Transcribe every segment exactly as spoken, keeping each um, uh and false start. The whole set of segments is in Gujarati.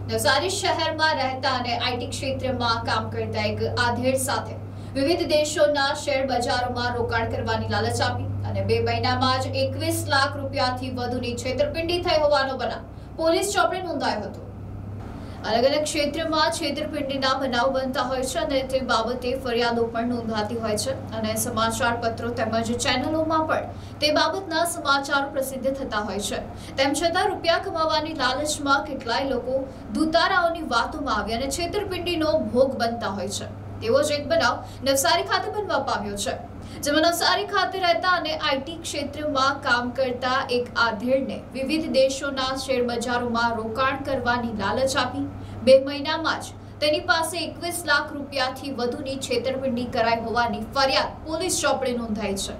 નવસારી શહેરમાં રહેતા અને આઈટી ક્ષેત્રમાં કામ કરતા એક આધેડ સાથે વિવિધ દેશોના શેર બજારોમાં રોકાણ કરવાની લાલચ આપી અને બે મહિનામાં જ એકવીસ લાખ રૂપિયાથી વધુની છેતરપિંડી થઈ હોવાનો બનાવ પોલીસ ચોપડે નોંધાયો હતો। અલગ અલગ ક્ષેત્રમાં છેતરપિંડીના બનાવ બનતા હોય છે અને તે બાબતે ફરિયાદો પણ નોંધાતી હોય છે અને સમાચાર પત્રો તેમજ ચેનલોમાં પણ તે બાબતના સમાચારો પ્રસિદ્ધ થતા હોય છે। તેમ છતાં રૂપિયા કમાવાની લાલચમાં કેટલાય લોકો દુતારાઓની વાતોમાં આવી અને છેતરપિંડીનો ભોગ બનતા હોય છે। તેવો જ એક બનાવ નવસારી ખાતે બનવા પામ્યો છે, જેમાં નવસારી ખાતે રહેતા અને આઈટી ક્ષેત્રમાં કામ કરતા એક આધેડને વિવિધ દેશોના શેર બજારોમાં રોકાણ કરવાની લાલચ આપી બે મહિનામાં જ તેની પાસે એકવીસ લાખ રૂપિયાથી વધુની છેતરપિંડી કરાઈ હોવાની ફરિયાદ પોલીસ ચોપડે નોંધાઈ છે।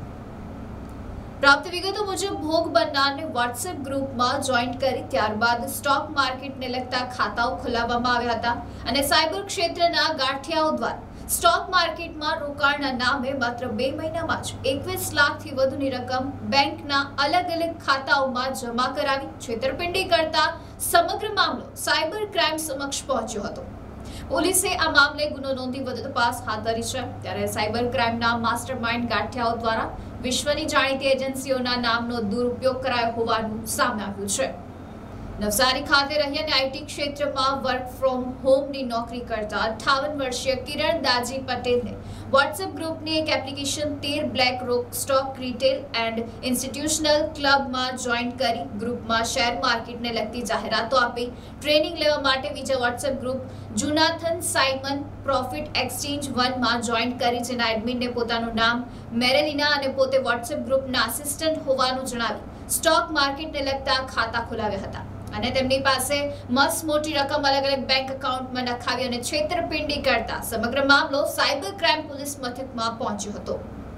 પ્રાપ્ત વિગતો મુજબ ભોગ બનનારને વોટ્સએપ ગ્રુપમાં જોઈન કરી ત્યારબાદ સ્ટોક માર્કેટને લગતા ખાતાઓ ખોલાવવામાં આવ્યા હતા અને સાયબર ક્ષેત્રના ગાંઠિયાઓ દ્વારા સ્ટોક માર્કેટમાં રોકાણના નામે માત્ર બે મહિનામાં જ એકવીસ લાખથી વધુની રકમ બેંકના અલગ અલગ ખાતાઓમાં જમા કરાવી છેતરપિંડી કરતા સમગ્ર મામલો સાયબર ક્રાઇમ સમક્ષ પહોંચ્યો હતો। પોલીસે આ મામલે ગુનો નોંધી વધુ તપાસ હાથ ધરી છે। ત્યારે સાયબર ક્રાઇમના માસ્ટરમાઇન્ડ ગાંઠિયાઓ દ્વારા વિશ્વની જાણીતી એજન્સીઓના નામનો દુરુપયોગ કરાયો હોવાનું સામે આવ્યું છે। નવસારી ખાતે રહી અને આઈટી ક્ષેત્રમાં વર્ક ફ્રોમ હોમની નોકરી કરતા અઠ્ઠાવન વર્ષીય કિરણ દાજી પટેલને વોટ્સએપ ગ્રુપની એક એપ્લિકેશન તેર Black Rock stock retail and institutional ક્લબમાં જોઈન કરી ગ્રુપમાં શેર માર્કેટને લગતી જાહેરાતો આપી ટ્રેનિંગ લેવા માટે બીજા WhatsApp group Jonathan Simon profit exchange વનમાં જોઈન કરી જેના એડમિનને પોતાનું નામ મેરેલિના અને પોતે વોટ્સએપ ગ્રુપના આસિસ્ટન્ટ હોવાનું જણાવી સ્ટોક માર્કેટને લગતા ખાતા ખોલાવ્યા હતા અને તેમની પાસે મસ્ત મોટી રકમ અલગ અલગ બેંક એકાઉન્ટમાં નખાવી અને છેતરપિંડી કરતા સમગ્ર મામલો સાયબર ક્રાઇમ પોલીસ મથકમાં પહોંચ્યો હતો।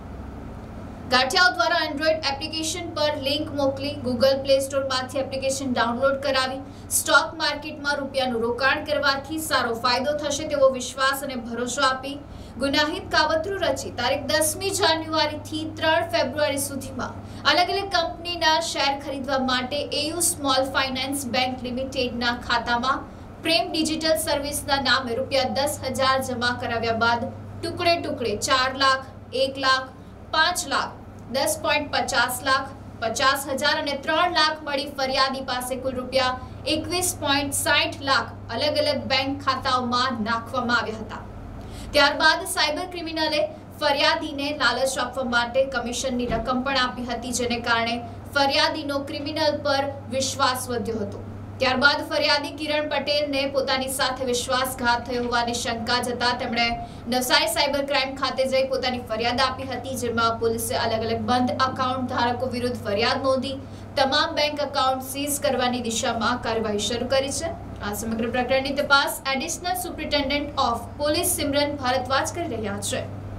ગાંઠિયાઓ દ્વારા એન્ડ્રોઈડ એપ્લિકેશન પર લિંક મોકલી ગૂગલ પ્લે સ્ટોરમાંથી એપ્લિકેશન ડાઉનલોડ કરાવી સ્ટોક માર્કેટમાં રૂપિયાનું રોકાણ કરવાથી સારો ફાયદો થશે તેવો વિશ્વાસ અને ભરોસો આપી ગુનાહિત કાવતરું રચી તારીખ દસમી જાન્યુઆરીથી ત્રણ ફેબ્રુઆરી સુધીમાં અલગ અલગ કંપનીના શેર ખરીદવા માટે એયુ સ્મોલ ફાઇનાન્સ બેંક લિમિટેડના ખાતામાં પ્રેમ ડિજિટલ સર્વિસના નામે રૂપિયા દસ હજાર જમા કરાવ્યા બાદ ટુકડે ટુકડે ચાર લાખ એક લાખ પાંચ લાખ દસ પોઈન્ટ પચાસ લાખ પચાસ હજાર અને ત્રણ લાખ મળી ફરિયાદી પાસે કુલ રૂપિયા એકવીસ પોઈન્ટ સાઠ લાખ અલગ અલગ બેંક ખાતાઓમાં નાખવામાં આવ્યા હતા। ત્યારબાદ સાયબર ક્રિમિનલે ફરિયાદીને લાલચ આપવા માટે કમિશનની રકમ પણ આપી હતી જેને કારણે ફરિયાદીનો ક્રિમિનલ પર વિશ્વાસ વધ્યો હતો। ત્યારબાદ ફરિયાદી કિરણ પટેલને પોતાની સાથે વિશ્વાસઘાત થયો હોવાની શંકા જતા તેમણે નવસારી સાયબર ક્રાઇમ ખાતે જઈ પોતાની ફરિયાદ આપી હતી જેમાં પોલીસે અલગ અલગ બંધ એકાઉન્ટ ધારકો વિરુદ્ધ ફરિયાદ નોંધી તમામ બેંક એકાઉન્ટ સીઝ કરવાની દિશામાં કાર્યવાહી શરૂ કરી છે। આ સમગ્ર પ્રકરણની તપાસ additional superintendent of police Simran Bhardwaj કરી રહ્યા છે।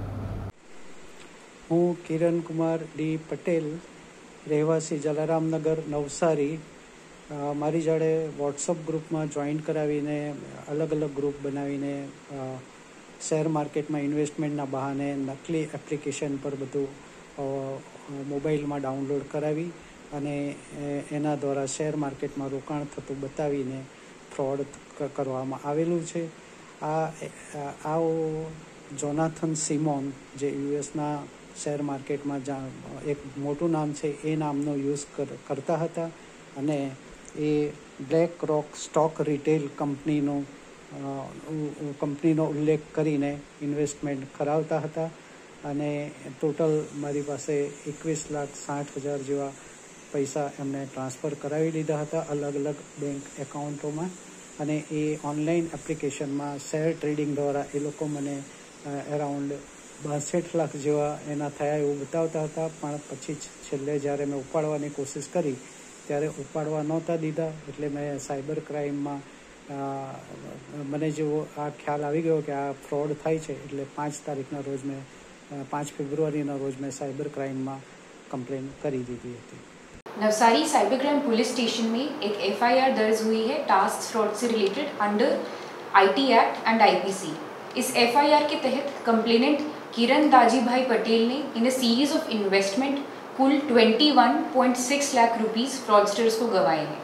હું કિરણ કુમાર ડી પટેલ રહેવાસી જલારામનગર નવસારી મારી જોડે વોટ્સઅપ ગ્રુપમાં જોઈન કરાવીને અલગ અલગ ગ્રુપ બનાવીને શેર માર્કેટમાં ઇન્વેસ્ટમેન્ટના બહાને નકલી એપ્લિકેશન પર બધું મોબાઈલમાં ડાઉનલોડ કરાવી અને એના દ્વારા શેર માર્કેટમાં રોકાણ થતું બતાવીને ફ્રોડ કરવામાં આવેલું છે। આ આવો જોનાથન સિમોન જે યુએસના શેર માર્કેટમાં એક મોટું નામ છે એ નામનો યુઝ કરતા હતા અને એ બ્લેક રોક સ્ટોક રિટેલ કંપનીનો કંપનીનો ઉલ્લેખ કરીને ઇન્વેસ્ટમેન્ટ કરાવતા હતા અને ટોટલ મારી પાસે એકવીસ લાખ સાઠ હજાર જેવા પૈસા એમને ટ્રાન્સફર કરાવી લીધા હતા અલગ અલગ બેંક એકાઉન્ટોમાં અને એ ઓનલાઈન એપ્લિકેશનમાં શેર ટ્રેડિંગ દ્વારા એ લોકો મને અરાઉન્ડ બાસઠ લાખ જેવા એના થયા એવું બતાવતા હતા પણ પછી છેલ્લે જ્યારે મેં ઉપાડવાની કોશિશ કરી ત્યારે ઉપાડવા નહોતા દીધા એટલે મેં સાયબર ક્રાઇમમાં મને જેવો આ ખ્યાલ આવી ગયો કે આ ફ્રોડ થાય છે એટલે પાંચ તારીખના રોજ મેં પાંચ ફેબ્રુઆરીના રોજ મેં साइबर क्राइम में कंप्लेन करी दी थी। Navsari cyber crime police station में एक एफआईआर दर्ज हुई है टास्क फ्रॉड से related under IT act and IPC. इस एफआईआर के तहत कंप्लेनेंट किरण दाजी भाई पटेल ने in a series of investment कुल इक्कीस पॉइंट छह लाख रुपीस फ्रॉडस्टर्स को गंवाए हैं।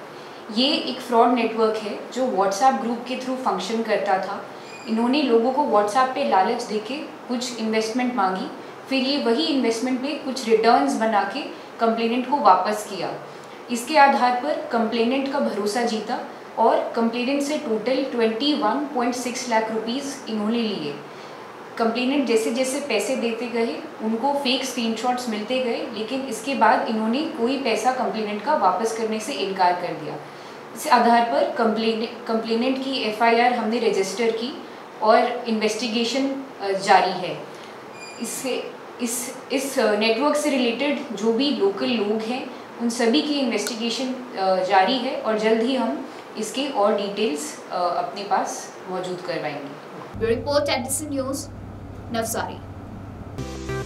ये एक फ्रॉड नेटवर्क है जो व्हाट्सएप ग्रुप के थ्रू फंक्शन करता था। इन्होंने लोगों को व्हाट्सएप पे लालच देके कुछ इन्वेस्टमेंट मांगी, फिर ये वही इन्वेस्टमेंट पे कुछ रिटर्न्स बना के कंप्लेनेंट को वापस किया। इसके आधार पर कंप्लेनेंट का भरोसा जीता और कंप्लेनेंट से टोटल इक्कीस पॉइंट छह लाख रुपीस इन्होंने लिए। कंप्लेनेंट जैसे जैसे पैसे देते गए उनको फेक स्क्रीनशॉट्स मिलते गए, लेकिन इसके बाद इन्होंने कोई पैसा कंप्लेनेंट का वापस करने से इनकार कर दिया। इस आधार पर कंप्लेनेंट कंप्लेनेंट की एफआईआर हमने रजिस्टर की और इन्वेस्टिगेशन जारी है। इससे इस इस नेटवर्क से रिलेटेड जो भी लोकल लोग हैं उन सभी की इन्वेस्टिगेशन जारी है और जल्द ही हम इसके और डिटेल्स अपने पास मौजूद करवाएंगे। Report Edison news Navsari.